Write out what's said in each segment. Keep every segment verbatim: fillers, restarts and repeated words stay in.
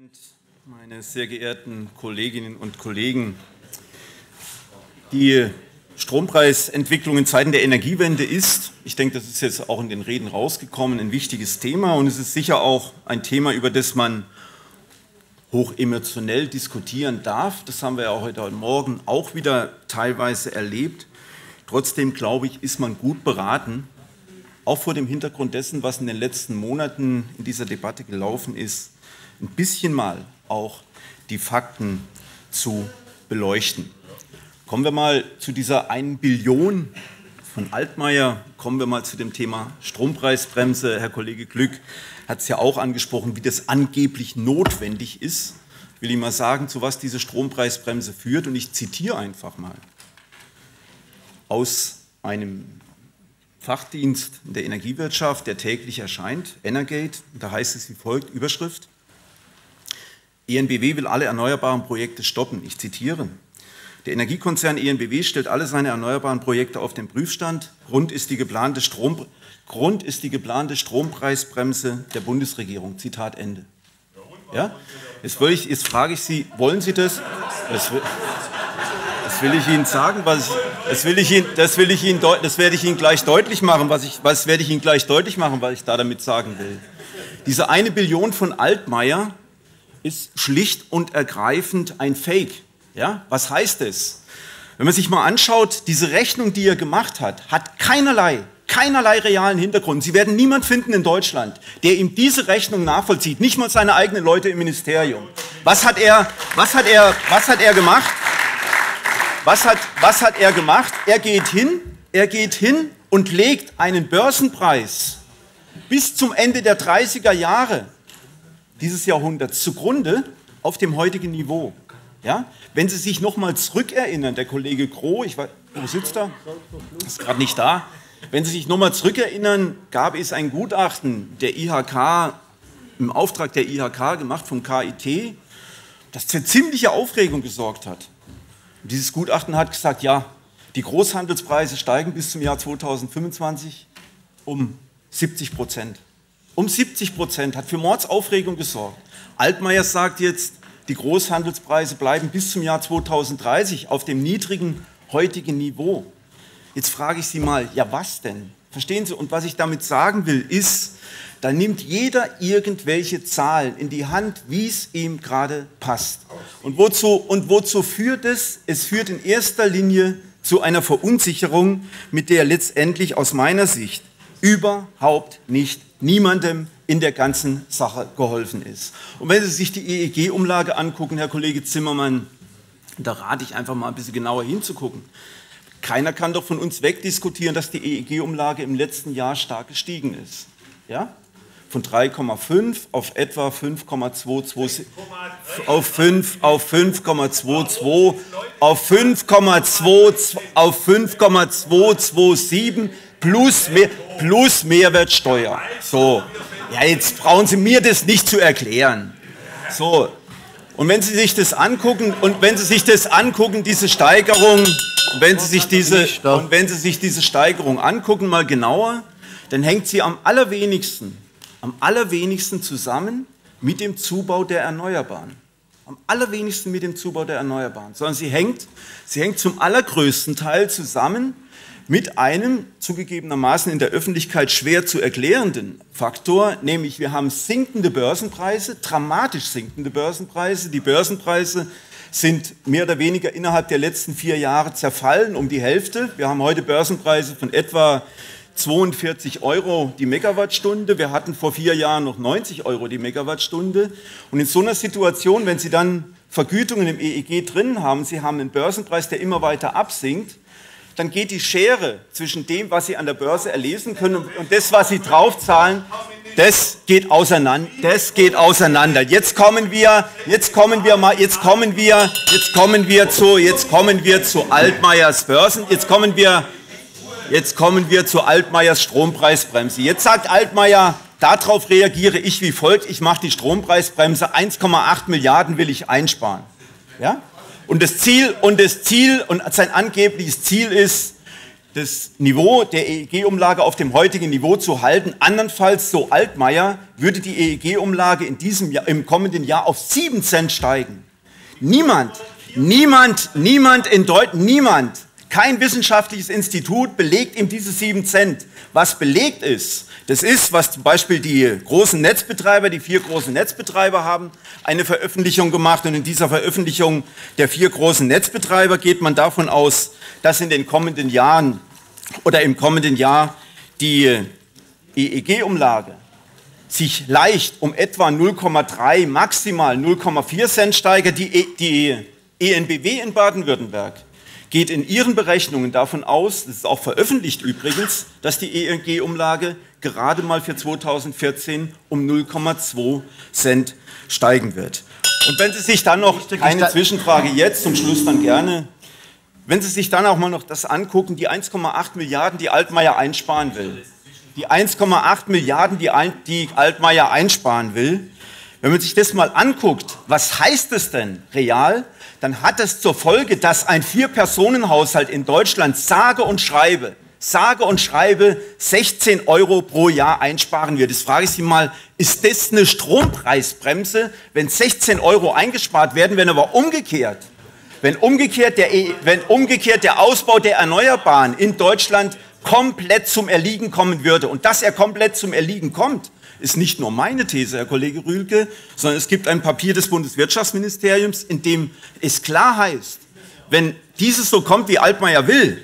Präsident, meine sehr geehrten Kolleginnen und Kollegen! Die Strompreisentwicklung in Zeiten der Energiewende ist, ich denke, das ist jetzt auch in den Reden rausgekommen, ein wichtiges Thema, und es ist sicher auch ein Thema, über das man hochemotionell diskutieren darf. Das haben wir ja heute Morgen auch wieder teilweise erlebt. Trotzdem, glaube ich, ist man gut beraten, auch vor dem Hintergrund dessen, was in den letzten Monaten in dieser Debatte gelaufen ist, ein bisschen mal auch die Fakten zu beleuchten. Kommen wir mal zu dieser einen Billion von Altmaier, kommen wir mal zu dem Thema Strompreisbremse. Herr Kollege Glück hat es ja auch angesprochen, wie das angeblich notwendig ist. Ich will Ihnen mal sagen, zu was diese Strompreisbremse führt, und ich zitiere einfach mal aus einem Fachdienst der Energiewirtschaft, der täglich erscheint, Energate. Da heißt es wie folgt, Überschrift: E N B W will alle erneuerbaren Projekte stoppen. Ich zitiere: Der Energiekonzern E N B W stellt alle seine erneuerbaren Projekte auf den Prüfstand. Grund ist die geplante, Strom, Grund ist die geplante Strompreisbremse der Bundesregierung. Zitat Ende. Ja? Jetzt, will ich, jetzt frage ich Sie, wollen Sie das? Das will, das will ich Ihnen sagen, was ich, das will ich Ihnen, das will ich Ihnen, das werde ich Ihnen gleich deutlich machen, was ich, was werde ich Ihnen gleich deutlich machen, was ich da damit sagen will. Diese eine Billion von Altmaier ist schlicht und ergreifend ein Fake. Ja? Was heißt es? Wenn man sich mal anschaut, diese Rechnung, die er gemacht hat, hat keinerlei, keinerlei realen Hintergrund. Sie werden niemanden finden in Deutschland, der ihm diese Rechnung nachvollzieht, nicht mal seine eigenen Leute im Ministerium. Was hat er, was hat er, was hat er gemacht? Was hat, was hat er gemacht? Er geht hin, er geht hin und legt einen Börsenpreis bis zum Ende der dreißiger Jahre dieses Jahrhunderts zugrunde auf dem heutigen Niveau. Ja? Wenn Sie sich noch mal zurückerinnern, der Kollege Groh, ich weiß, wo sitzt er? Ist gerade nicht da. Wenn Sie sich noch mal zurückerinnern, gab es ein Gutachten der I H K, im Auftrag der I H K gemacht vom K I T, das für ziemliche Aufregung gesorgt hat. Und dieses Gutachten hat gesagt, ja, die Großhandelspreise steigen bis zum Jahr zweitausendfünfundzwanzig um siebzig Prozent. Um siebzig Prozent, hat für Mordsaufregung gesorgt. Altmaier sagt jetzt, die Großhandelspreise bleiben bis zum Jahr zweitausenddreißig auf dem niedrigen heutigen Niveau. Jetzt frage ich Sie mal, ja was denn? Verstehen Sie? Und was ich damit sagen will, ist, da nimmt jeder irgendwelche Zahlen in die Hand, wie es ihm gerade passt. Und wozu, und wozu führt es? Es führt in erster Linie zu einer Verunsicherung, mit der letztendlich aus meiner Sicht überhaupt nicht niemandem in der ganzen Sache geholfen ist. Und wenn Sie sich die E E G-Umlage angucken, Herr Kollege Zimmermann, da rate ich einfach mal ein bisschen genauer hinzugucken. Keiner kann doch von uns wegdiskutieren, dass die E E G-Umlage im letzten Jahr stark gestiegen ist. Ja? Von drei Komma fünf auf etwa fünf Komma zweiundzwanzig, auf fünf, auf fünf Komma zweiundzwanzig, auf fünf Komma zweiundzwanzig, auf fünf Komma zweihundertsiebenundzwanzig plus, mehr, plus Mehrwertsteuer. So. Ja, jetzt brauchen Sie mir das nicht zu erklären. So. Und wenn Sie sich das angucken, und wenn Sie sich das angucken, diese Steigerung, und wenn Sie sich diese, und wenn Sie sich diese Steigerung angucken, mal genauer, dann hängt sie am allerwenigsten, am allerwenigsten zusammen mit dem Zubau der Erneuerbaren. Am allerwenigsten mit dem Zubau der Erneuerbaren. Sondern sie hängt, sie hängt zum allergrößten Teil zusammen mit einem zugegebenermaßen in der Öffentlichkeit schwer zu erklärenden Faktor, nämlich wir haben sinkende Börsenpreise, dramatisch sinkende Börsenpreise. Die Börsenpreise sind mehr oder weniger innerhalb der letzten vier Jahre zerfallen, um die Hälfte. Wir haben heute Börsenpreise von etwa zweiundvierzig Euro die Megawattstunde. Wir hatten vor vier Jahren noch neunzig Euro die Megawattstunde. Und in so einer Situation, wenn Sie dann Vergütungen im E E G drin haben, Sie haben einen Börsenpreis, der immer weiter absinkt, dann geht die Schere zwischen dem, was Sie an der Börse erlesen können, und das, was Sie draufzahlen, das geht auseinander. Das geht auseinander. Jetzt kommen wir, jetzt kommen wir mal, jetzt kommen wir, jetzt kommen wir zu, jetzt kommen wir zu Altmaiers Börsen. Jetzt kommen wir, jetzt kommen wir zu Altmaiers Strompreisbremse. Jetzt sagt Altmaier, darauf reagiere ich wie folgt: Ich mache die Strompreisbremse, eins Komma acht Milliarden will ich einsparen. Ja? Und das Ziel, und das Ziel, und sein angebliches Ziel ist, das Niveau der E E G-Umlage auf dem heutigen Niveau zu halten. Andernfalls, so Altmaier, würde die E E G-Umlage in diesem Jahr, im kommenden Jahr auf sieben Cent steigen. Niemand, niemand, niemand in Deutschland, niemand, kein wissenschaftliches Institut belegt ihm diese sieben Cent. Was belegt ist, das ist, was zum Beispiel die großen Netzbetreiber, die vier großen Netzbetreiber haben, eine Veröffentlichung gemacht. Und in dieser Veröffentlichung der vier großen Netzbetreiber geht man davon aus, dass in den kommenden Jahren oder im kommenden Jahr die E E G-Umlage sich leicht um etwa null Komma drei, maximal null Komma vier Cent steigert. Die, e die E N B W in Baden-Württemberg geht in ihren Berechnungen davon aus, das ist auch veröffentlicht übrigens, dass die E E G-Umlage gerade mal für zweitausendvierzehn um null Komma zwei Cent steigen wird. Und wenn Sie sich dann noch, eine Zwischenfrage jetzt, zum Schluss dann gerne, wenn Sie sich dann auch mal noch das angucken, die eins Komma acht Milliarden, die Altmaier einsparen will, die eins Komma acht Milliarden, die, ein, die Altmaier einsparen will, wenn man sich das mal anguckt, was heißt es denn real, dann hat es zur Folge, dass ein Vier-Personen-Haushalt in Deutschland sage und schreibe, sage und schreibe sechzehn Euro pro Jahr einsparen wird. Jetzt frage ich Sie mal, ist das eine Strompreisbremse, wenn sechzehn Euro eingespart werden, wenn aber umgekehrt, wenn umgekehrt der, wenn umgekehrt der Ausbau der Erneuerbaren in Deutschland komplett zum Erliegen kommen würde. Und dass er komplett zum Erliegen kommt, ist nicht nur meine These, Herr Kollege Rühlke, sondern es gibt ein Papier des Bundeswirtschaftsministeriums, in dem es klar heißt, wenn dieses so kommt, wie Altmaier will,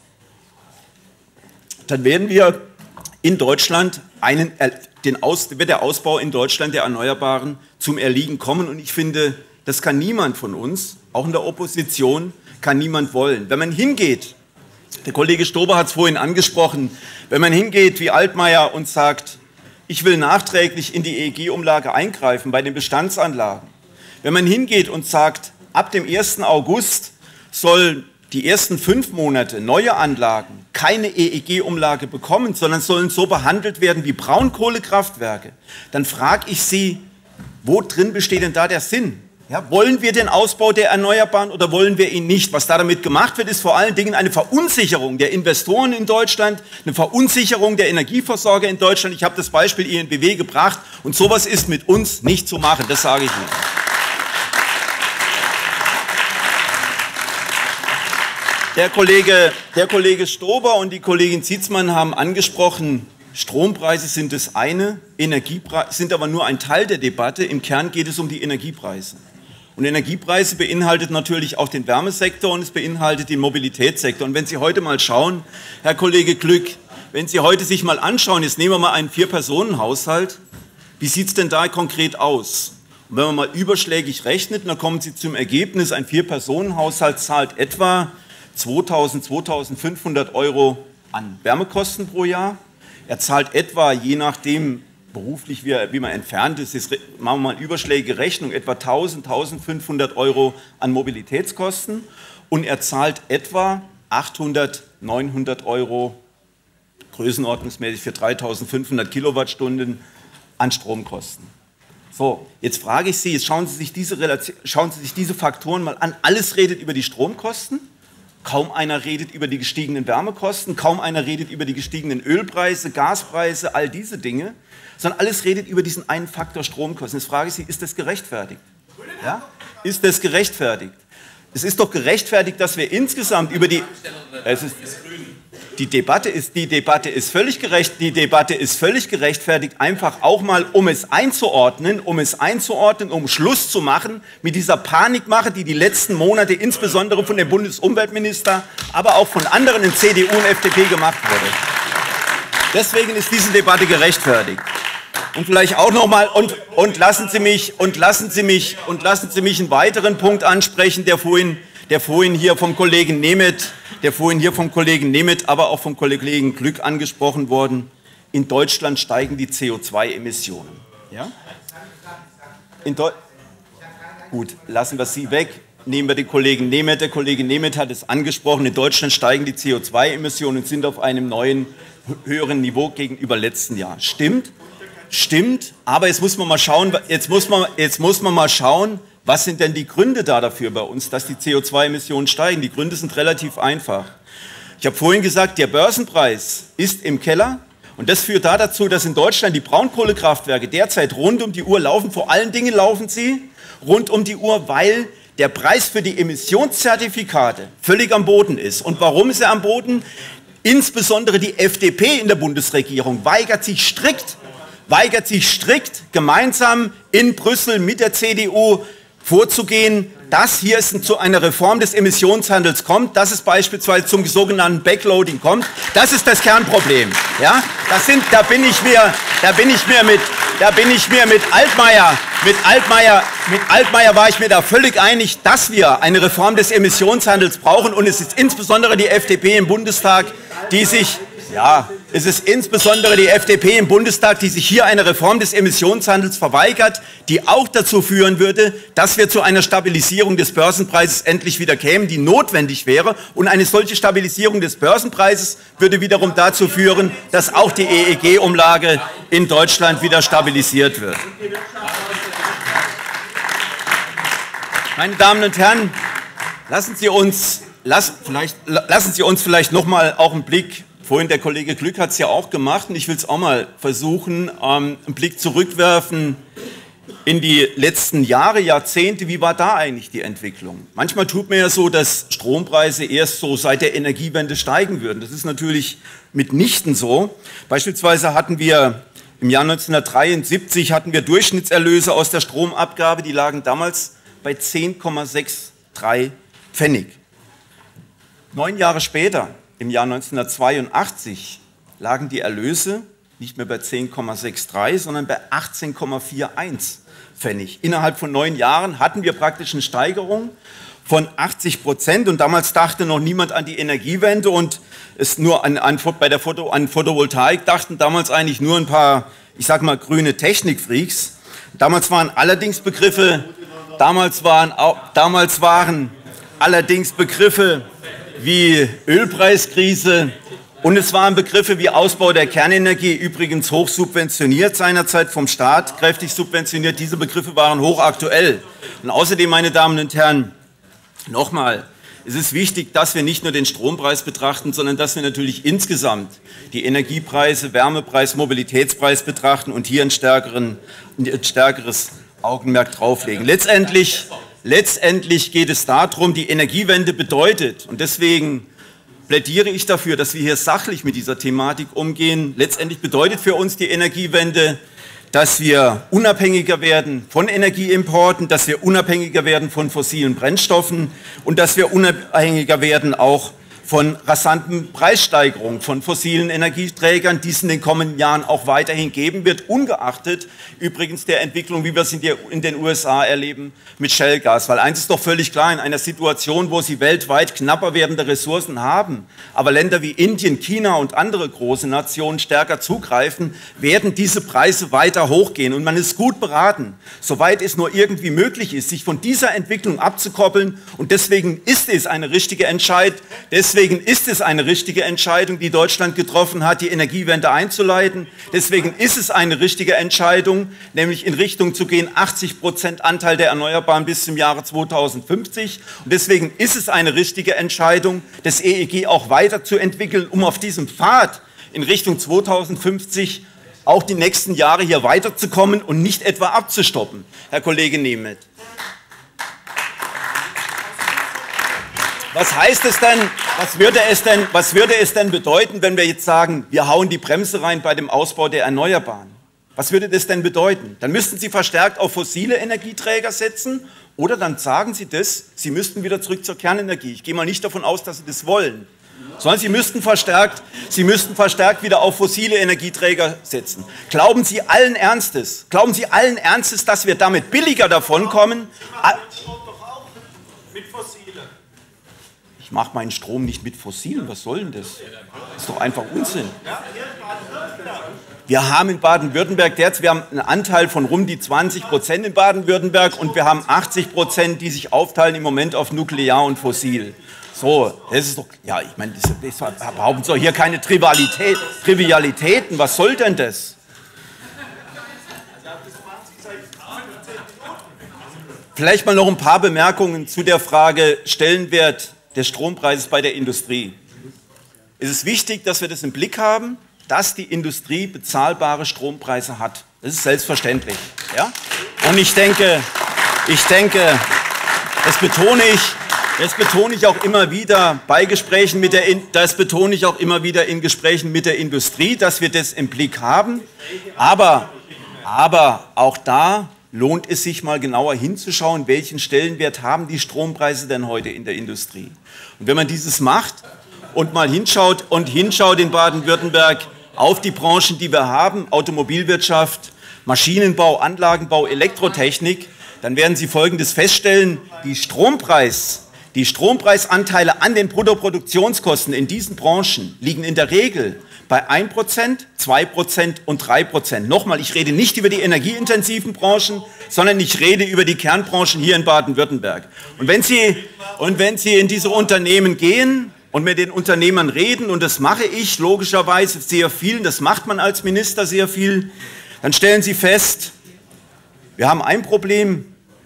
dann werden wir in Deutschland einen, den Aus, wird der Ausbau in Deutschland der Erneuerbaren zum Erliegen kommen. Und ich finde, das kann niemand von uns, auch in der Opposition, kann niemand wollen. Wenn man hingeht, der Kollege Stober hat es vorhin angesprochen, wenn man hingeht wie Altmaier und sagt, ich will nachträglich in die E E G-Umlage eingreifen bei den Bestandsanlagen. Wenn man hingeht und sagt, ab dem ersten August sollen die ersten fünf Monate neue Anlagen keine E E G-Umlage bekommen, sondern sollen so behandelt werden wie Braunkohlekraftwerke, dann frage ich Sie, wo drin besteht denn da der Sinn? Ja, wollen wir den Ausbau der Erneuerbaren oder wollen wir ihn nicht? Was da damit gemacht wird, ist vor allen Dingen eine Verunsicherung der Investoren in Deutschland, eine Verunsicherung der Energieversorger in Deutschland. Ich habe das Beispiel E N B W gebracht und sowas ist mit uns nicht zu machen, das sage ich Ihnen. Der Kollege, der Kollege Stober und die Kollegin Zietsmann haben angesprochen, Strompreise sind das eine, Energiepreise sind aber nur ein Teil der Debatte. Im Kern geht es um die Energiepreise. Und Energiepreise beinhaltet natürlich auch den Wärmesektor und es beinhaltet den Mobilitätssektor. Und wenn Sie heute mal schauen, Herr Kollege Glück, wenn Sie heute sich mal anschauen, jetzt nehmen wir mal einen Vier-Personen-Haushalt, wie sieht es denn da konkret aus? Und wenn man mal überschlägig rechnet, dann kommen Sie zum Ergebnis, ein Vier-Personen-Haushalt zahlt etwa zweitausend, zweitausendfünfhundert Euro an Wärmekosten pro Jahr. Er zahlt etwa, je nachdem beruflich wie, wie man entfernt ist, jetzt machen wir mal eine überschlägige Rechnung, etwa tausend, tausendfünfhundert Euro an Mobilitätskosten und er zahlt etwa achthundert, neunhundert Euro größenordnungsmäßig für dreitausendfünfhundert Kilowattstunden an Stromkosten. So, jetzt frage ich Sie, jetzt schauen Sie sich diese Relation, schauen Sie sich diese Faktoren mal an. Alles redet über die Stromkosten. Kaum einer redet über die gestiegenen Wärmekosten, kaum einer redet über die gestiegenen Ölpreise, Gaspreise, all diese Dinge, sondern alles redet über diesen einen Faktor Stromkosten. Jetzt frage ich Sie, ist das gerechtfertigt? Ja? Ist das gerechtfertigt? Es ist doch gerechtfertigt, dass wir insgesamt über die... Es ist, die, Debatte ist, die Debatte ist völlig gerecht, die Debatte ist völlig gerechtfertigt, einfach auch mal, um es einzuordnen, um es einzuordnen, um Schluss zu machen mit dieser Panikmache, die die letzten Monate insbesondere von dem Bundesumweltminister, aber auch von anderen in C D U und F D P gemacht wurde. Deswegen ist diese Debatte gerechtfertigt. Und vielleicht auch noch mal und, und lassen Sie mich und lassen Sie mich und lassen Sie mich einen weiteren Punkt ansprechen, der vorhin, der vorhin hier vom Kollegen Nemeth, der vorhin hier vom Kollegen Nemeth, aber auch vom Kollegen Glück angesprochen worden. In Deutschland steigen die C O zwei Emissionen. Ja? In Deu Gut, lassen wir Sie weg. Nehmen wir den Kollegen Nemeth. Der Kollege Nemeth hat es angesprochen. In Deutschland steigen die C O zwei Emissionen und sind auf einem neuen, höheren Niveau gegenüber letzten Jahr. Stimmt? Stimmt, aber jetzt muss man mal schauen, jetzt muss man, jetzt muss man mal schauen, was sind denn die Gründe da dafür bei uns, dass die C O zwei Emissionen steigen? Die Gründe sind relativ einfach. Ich habe vorhin gesagt, der Börsenpreis ist im Keller. Und das führt da dazu, dass in Deutschland die Braunkohlekraftwerke derzeit rund um die Uhr laufen. Vor allen Dingen laufen sie rund um die Uhr, weil der Preis für die Emissionszertifikate völlig am Boden ist. Und warum ist er am Boden? Insbesondere die F D P in der Bundesregierung weigert sich strikt, weigert sich strikt, gemeinsam in Brüssel mit der C D U vorzugehen, dass hier es zu einer Reform des Emissionshandels kommt, dass es beispielsweise zum sogenannten Backloading kommt. Das ist das Kernproblem. Ja? Das sind, da bin ich mir, da bin ich mir mit, da bin ich mir mit Altmaier, mit Altmaier, mit Altmaier war ich mir da völlig einig, dass wir eine Reform des Emissionshandels brauchen. Und es ist insbesondere die F D P im Bundestag, die sich Ja, es ist insbesondere die F D P im Bundestag, die sich hier eine Reform des Emissionshandels verweigert, die auch dazu führen würde, dass wir zu einer Stabilisierung des Börsenpreises endlich wieder kämen, die notwendig wäre. Und eine solche Stabilisierung des Börsenpreises würde wiederum dazu führen, dass auch die E E G-Umlage in Deutschland wieder stabilisiert wird. Meine Damen und Herren, lassen Sie uns, lassen, vielleicht, lassen Sie uns vielleicht noch mal auch einen Blick. Vorhin der Kollege Glück hat es ja auch gemacht und ich will es auch mal versuchen, ähm, einen Blick zurückwerfen in die letzten Jahre, Jahrzehnte. Wie war da eigentlich die Entwicklung? Manchmal tut man ja so, dass Strompreise erst so seit der Energiewende steigen würden. Das ist natürlich mitnichten so. Beispielsweise hatten wir im Jahr neunzehnhundertdreiundsiebzig hatten wir Durchschnittserlöse aus der Stromabgabe, die lagen damals bei zehn Komma dreiundsechzig Pfennig. Neun Jahre später, im Jahr neunzehnhundertzweiundachtzig, lagen die Erlöse nicht mehr bei zehn Komma dreiundsechzig, sondern bei achtzehn Komma einundvierzig Pfennig. Innerhalb von neun Jahren hatten wir praktisch eine Steigerung von achtzig Prozent und damals dachte noch niemand an die Energiewende und es nur an, an, bei der Foto, an Photovoltaik dachten damals eigentlich nur ein paar, ich sag mal, grüne Technikfreaks. Damals waren allerdings Begriffe, damals waren, auch, damals waren allerdings Begriffe wie Ölpreiskrise und es waren Begriffe wie Ausbau der Kernenergie, übrigens hoch subventioniert seinerzeit vom Staat, kräftig subventioniert. Diese Begriffe waren hochaktuell. Und außerdem, meine Damen und Herren, nochmal, es ist wichtig, dass wir nicht nur den Strompreis betrachten, sondern dass wir natürlich insgesamt die Energiepreise, Wärmepreis, Mobilitätspreis betrachten und hier ein, stärkeren, ein stärkeres Augenmerk drauflegen. Letztendlich Letztendlich geht es darum, die Energiewende bedeutet, und deswegen plädiere ich dafür, dass wir hier sachlich mit dieser Thematik umgehen. Letztendlich bedeutet für uns die Energiewende, dass wir unabhängiger werden von Energieimporten, dass wir unabhängiger werden von fossilen Brennstoffen und dass wir unabhängiger werden auch von rasanten Preissteigerungen von fossilen Energieträgern, die es in den kommenden Jahren auch weiterhin geben wird, ungeachtet übrigens der Entwicklung, wie wir es in den U S A erleben, mit Shellgas. Weil eins ist doch völlig klar, in einer Situation, wo sie weltweit knapper werdende Ressourcen haben, aber Länder wie Indien, China und andere große Nationen stärker zugreifen, werden diese Preise weiter hochgehen. Und man ist gut beraten, soweit es nur irgendwie möglich ist, sich von dieser Entwicklung abzukoppeln. Und deswegen ist es eine richtige Entscheidung, deswegen ist es eine richtige Entscheidung, die Deutschland getroffen hat, die Energiewende einzuleiten. Deswegen ist es eine richtige Entscheidung, nämlich in Richtung zu gehen, achtzig Prozent Anteil der Erneuerbaren bis zum Jahre zweitausendfünfzig. Und deswegen ist es eine richtige Entscheidung, das E E G auch weiterzuentwickeln, um auf diesem Pfad in Richtung zweitausendfünfzig auch die nächsten Jahre hier weiterzukommen und nicht etwa abzustoppen. Herr Kollege Nemeth. Was heißt es denn, was würde es denn, was würde es denn bedeuten, wenn wir jetzt sagen, wir hauen die Bremse rein bei dem Ausbau der Erneuerbaren? Was würde das denn bedeuten? Dann müssten Sie verstärkt auf fossile Energieträger setzen oder dann sagen Sie das, Sie müssten wieder zurück zur Kernenergie. Ich gehe mal nicht davon aus, dass Sie das wollen, sondern Sie müssten verstärkt, Sie müssten verstärkt wieder auf fossile Energieträger setzen. Glauben Sie allen Ernstes, glauben Sie allen Ernstes, dass wir damit billiger davonkommen? Ich mache meinen Strom nicht mit Fossilen, was soll denn das? Das ist doch einfach Unsinn. Wir haben in Baden-Württemberg derzeit, wir haben einen Anteil von rund die zwanzig Prozent in Baden-Württemberg und wir haben achtzig Prozent, die sich aufteilen im Moment auf Nuklear und Fossil. So, das ist doch, ja, ich meine, das, das behaupten Sie hier keine Trivialität, Trivialitäten, was soll denn das? Vielleicht mal noch ein paar Bemerkungen zu der Frage Stellenwert des Strompreises bei der Industrie. ist es wichtig, dass wir das im Blick haben, dass die Industrie bezahlbare Strompreise hat. Das ist selbstverständlich. Ja? Und ich denke, ich denke, das betone ich, das betone ich auch immer wieder bei Gesprächen mit der, das betone ich auch immer wieder in Gesprächen mit der Industrie, dass wir das im Blick haben. Aber, aber auch da lohnt es sich mal genauer hinzuschauen, welchen Stellenwert haben die Strompreise denn heute in der Industrie. Und wenn man dieses macht und mal hinschaut und hinschaut in Baden-Württemberg auf die Branchen, die wir haben, Automobilwirtschaft, Maschinenbau, Anlagenbau, Elektrotechnik, dann werden Sie Folgendes feststellen: Die Strompreis, die Strompreisanteile an den Bruttoproduktionskosten in diesen Branchen liegen in der Regel bei ein Prozent, zwei Prozent und drei Prozent. Nochmal, ich rede nicht über die energieintensiven Branchen, sondern ich rede über die Kernbranchen hier in Baden-Württemberg. Und wenn Sie, und wenn Sie in diese Unternehmen gehen und mit den Unternehmern reden, und das mache ich logischerweise sehr viel, das macht man als Minister sehr viel, dann stellen Sie fest, wir haben ein Problem: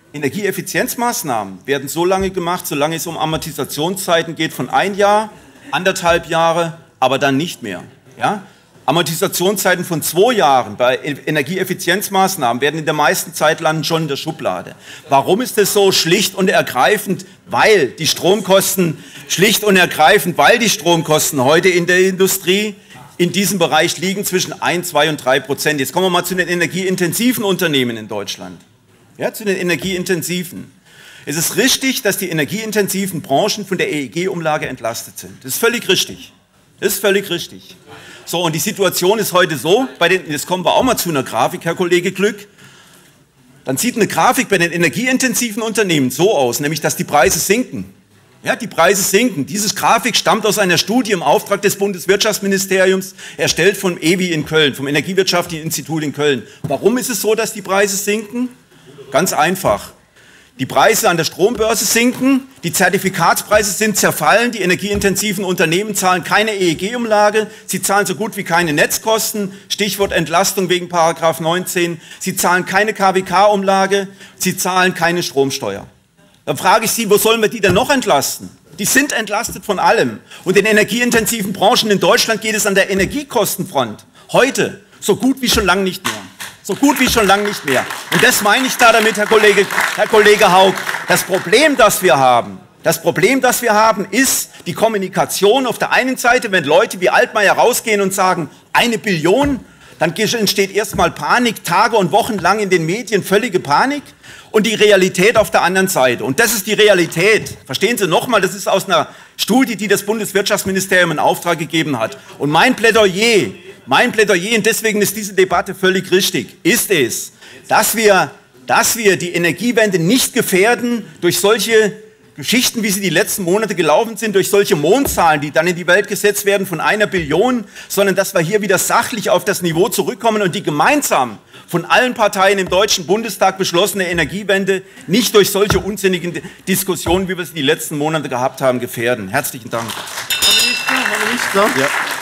Energieeffizienzmaßnahmen werden so lange gemacht, solange es um Amortisationszeiten geht von ein Jahr, anderthalb Jahre, aber dann nicht mehr. Ja? Amortisationszeiten von zwei Jahren bei Energieeffizienzmaßnahmen werden in der meisten Zeit landen schon in der Schublade. Warum ist das so? Schlicht und ergreifend, weil die Stromkosten, schlicht und ergreifend, weil die Stromkosten heute in der Industrie in diesem Bereich liegen zwischen ein, zwei und drei Prozent. Jetzt kommen wir mal zu den energieintensiven Unternehmen in Deutschland. Ja, zu den energieintensiven. Es ist richtig, dass die energieintensiven Branchen von der E E G-Umlage entlastet sind. Das ist völlig richtig. Das ist völlig richtig. So, und die Situation ist heute so, bei den, jetzt kommen wir auch mal zu einer Grafik, Herr Kollege Glück. Dann sieht eine Grafik bei den energieintensiven Unternehmen so aus, nämlich dass die Preise sinken. Ja, die Preise sinken. Diese Grafik stammt aus einer Studie im Auftrag des Bundeswirtschaftsministeriums, erstellt vom E W I in Köln, vom Energiewirtschaftlichen Institut in Köln. Warum ist es so, dass die Preise sinken? Ganz einfach. Die Preise an der Strombörse sinken, die Zertifikatspreise sind zerfallen, die energieintensiven Unternehmen zahlen keine E E G-Umlage, sie zahlen so gut wie keine Netzkosten, Stichwort Entlastung wegen Paragraph neunzehn, sie zahlen keine K W K-Umlage, sie zahlen keine Stromsteuer. Dann frage ich Sie, wo sollen wir die denn noch entlasten? Die sind entlastet von allem. Und in energieintensiven Branchen in Deutschland geht es an der Energiekostenfront heute so gut wie schon lange nicht mehr. So gut wie schon lange nicht mehr. Und das meine ich da damit, Herr Kollege, Herr Kollege Haug. Das Problem, das wir haben, das Problem, das wir haben, ist die Kommunikation auf der einen Seite, wenn Leute wie Altmaier rausgehen und sagen, eine Billion, dann entsteht erstmal Panik, Tage und Wochen lang in den Medien völlige Panik. Und die Realität auf der anderen Seite. Und das ist die Realität. Verstehen Sie nochmal, das ist aus einer Studie, die das Bundeswirtschaftsministerium in Auftrag gegeben hat. Und mein Plädoyer, mein Plädoyer, und deswegen ist diese Debatte völlig richtig, ist es, dass wir, dass wir die Energiewende nicht gefährden durch solche Geschichten, wie sie die letzten Monate gelaufen sind, durch solche Mondzahlen, die dann in die Welt gesetzt werden von einer Billion, sondern dass wir hier wieder sachlich auf das Niveau zurückkommen und die gemeinsam von allen Parteien im Deutschen Bundestag beschlossene Energiewende nicht durch solche unsinnigen Diskussionen, wie wir sie die letzten Monate gehabt haben, gefährden. Herzlichen Dank. Herr Minister, Herr Minister. Ja.